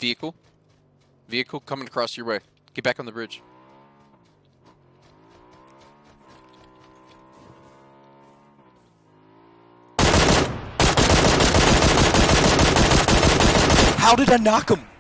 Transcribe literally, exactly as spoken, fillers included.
vehicle. Vehicle coming across your way. Get back on the bridge. How did I knock him?